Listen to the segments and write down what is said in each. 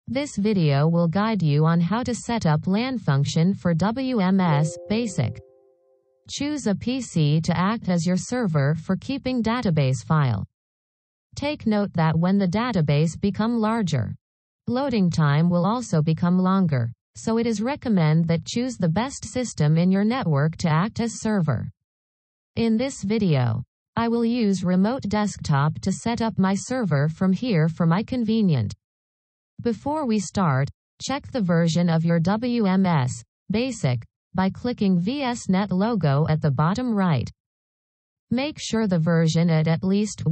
This video will guide you on how to set up LAN function for WMS Basic. Choose a PC to act as your server for keeping database file. Take note that when the database become larger, loading time will also become longer, so it is recommended that choose the best system in your network to act as server. In this video, I will use remote desktop to set up my server from here for my convenience. Before we start, check the version of your WMS Basic by clicking VSNet logo at the bottom right. Make sure the version at least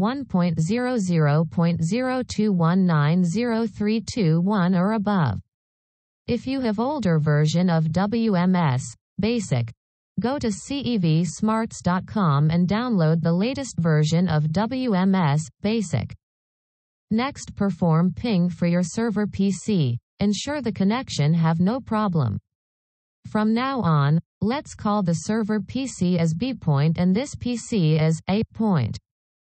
1.00.0219031 or above. If you have older version of WMS Basic, go to cevsmarts.com and download the latest version of WMS Basic. Next, perform ping for your server PC. Ensure the connection have no problem. From now on, let's call the server PC as B point and this PC as A point.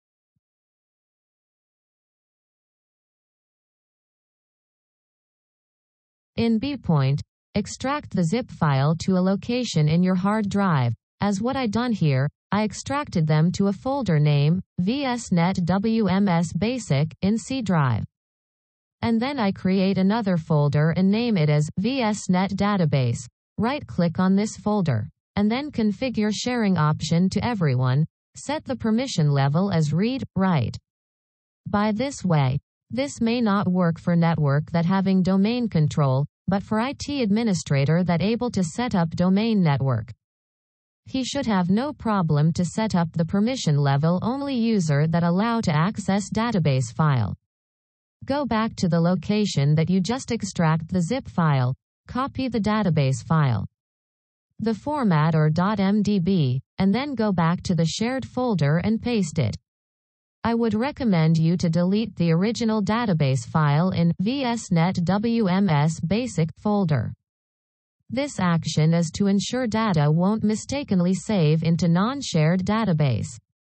In B point, extract the zip file to a location in your hard drive. As what I done here, I extracted them to a folder name, VSNet WMS Basic, in C drive. And then I create another folder and name it as VSNet Database. Right-click on this folder, and then configure sharing option to everyone. Set the permission level as read, write. By this way, this may not work for network that having domain control, but for IT administrator that able to set up domain network. He should have no problem to set up the permission level only user that allow to access database file. Go back to the location that you just extract the zip file, copy the database file, the format or .mdb, and then go back to the shared folder and paste it. I would recommend you to delete the original database file in VSNet WMS Basic folder. This action is to ensure data won't mistakenly save into non-shared database.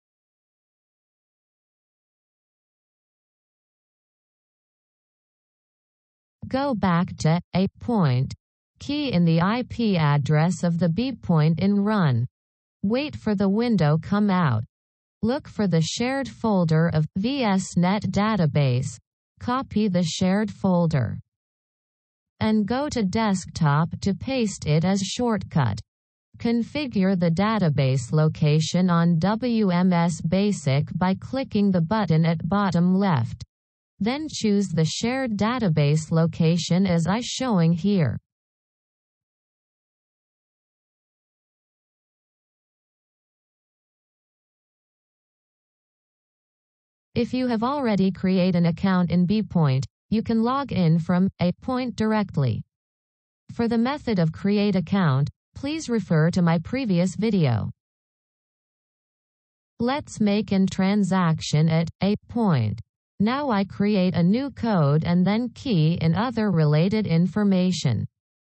Go back to A point. Key in the IP address of the B point in run. Wait for the window come out. Look for the shared folder of VSNet database. Copy the shared folder. And go to desktop to paste it as shortcut. Configure the database location on WMS Basic by clicking the button at bottom left. Then choose the shared database location as I showing here. If you have already created an account in B point, you can log in from A point directly. For the method of create account, please refer to my previous video. Let's make an transaction at A point. Now I create a new code and then key in other related information.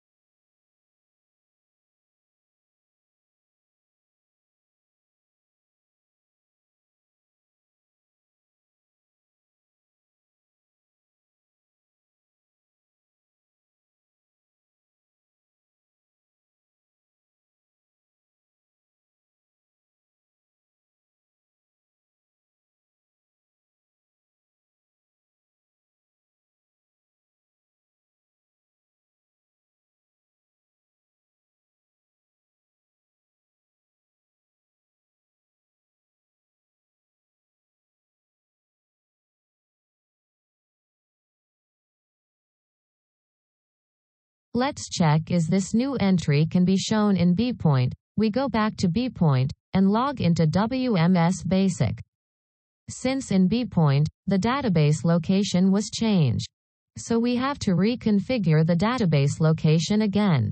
Let's check is this new entry can be shown in B point. We go back to B point and log into WMS Basic. Since in B point, the database location was changed, so we have to reconfigure the database location again.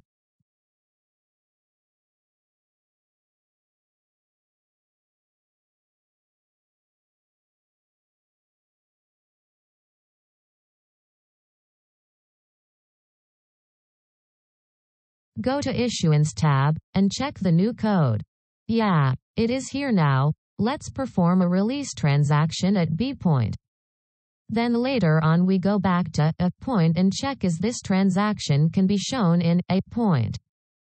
Go to Issuance tab, and check the new code. Yeah, it is here now. Let's perform a release transaction at B point. Then later on we go back to a point and check is this transaction can be shown in a point.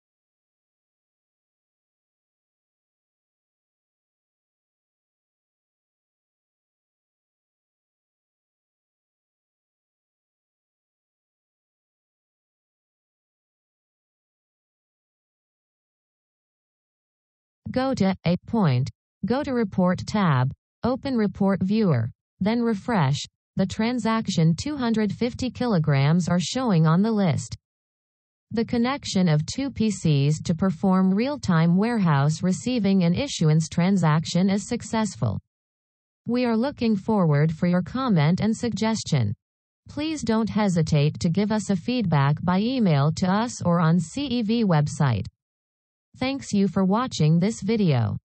Go to a point. Go to Report tab. Open Report Viewer. Then refresh. The transaction 250 kilograms are showing on the list. The connection of two PCs to perform real-time warehouse receiving and issuance transaction is successful. We are looking forward for your comment and suggestion. Please don't hesitate to give us a feedback by email to us or on CEV website. Thanks you for watching this video.